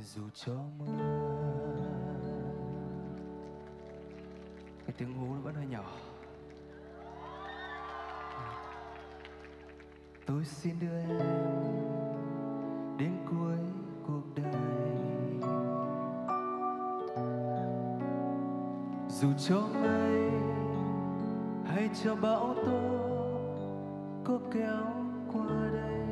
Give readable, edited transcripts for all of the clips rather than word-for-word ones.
dù cho mưa. Cái tiếng hú nó vẫn hơi nhỏ. Tôi xin đưa em đến cuối cuộc đời, dù cho mây hay cho bão tố có kéo qua đây,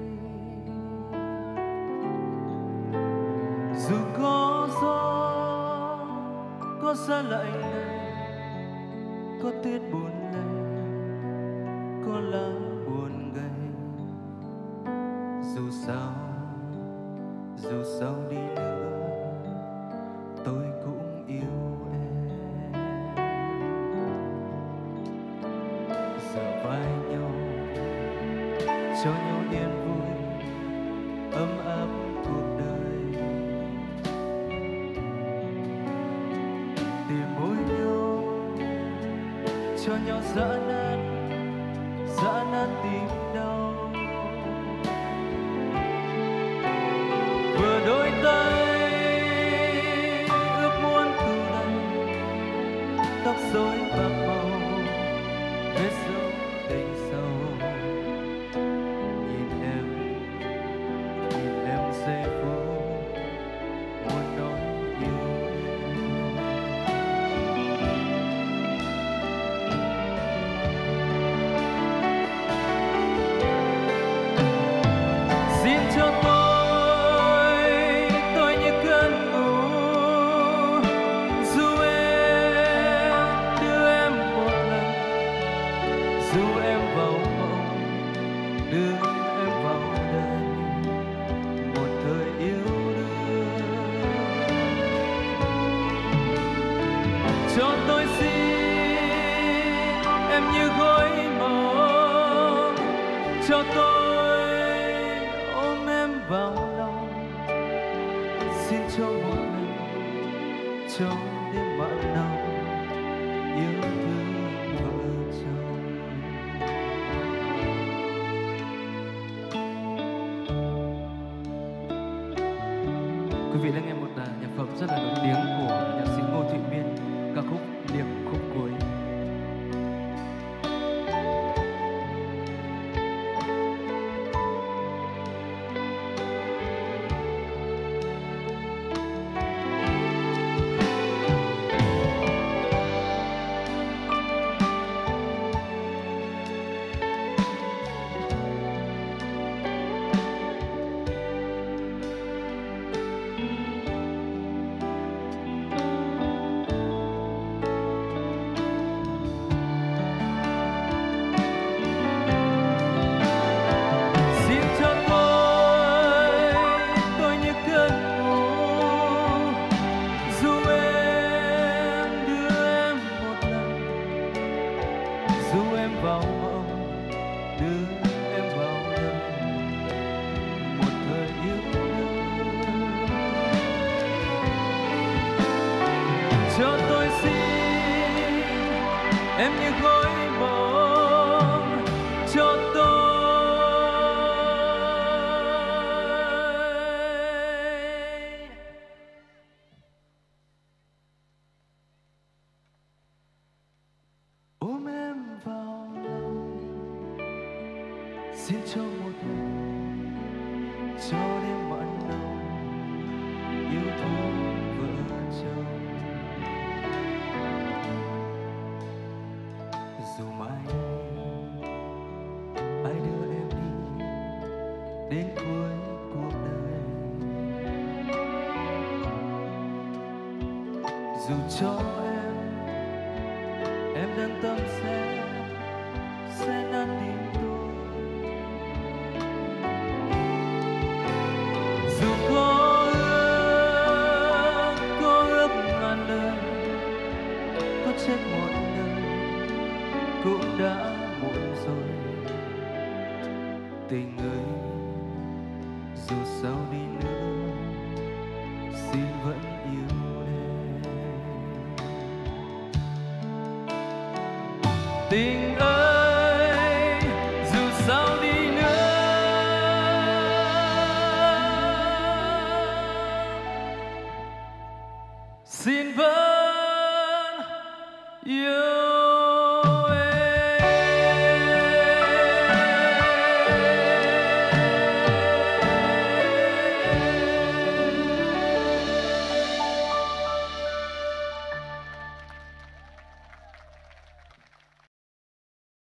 dù có gió có giá lạnh này, có tuyết buồn lầy, có lá buồn gầy, dù sao đi nữa tôi cũng yêu em. Giờ vai nhau cho nhau yên vui ấm áp cuộc đời, tìm môi nhau cho nhau giã nát tim đau. Vừa đôi tay ước muốn từ đây tóc rối bạc màu vết dấu tình sâu. Nhìn em giây phút muốn nói yêu em. Xin cho tôi như cơn ngủ, dù em đưa em một lần, dù em vào mộng đưa em vào đời, một thời yêu đương. Cho tôi xin em như gối mộng, cho tôi ôm em vào lòng, xin cho một lần trong đêm mặn nồng yêu thương vợ chồng. Quý vị đang nghe một nhạc phẩm rất là nổi tiếng của nhạc sĩ Ngô Thụy Miên, ca khúc Điệp khúc cuối. Cho tôi xin em như gối mộng, cho tôi ôm em vào lòng, xin cho một lần cho đêm mặn nồng yêu thương vợ chồng. Dù mai ai đưa em đi đến cuối cuộc đời, dù cho em đang tâm sẽ nát tim tôi. Dù có ước ngàn lời, có chết một đời cũng đã muộn rồi. Tình ơi, dù sao đi nữa xin vẫn yêu em. Tình ơi, dù sao đi nữa xin vẫn yêu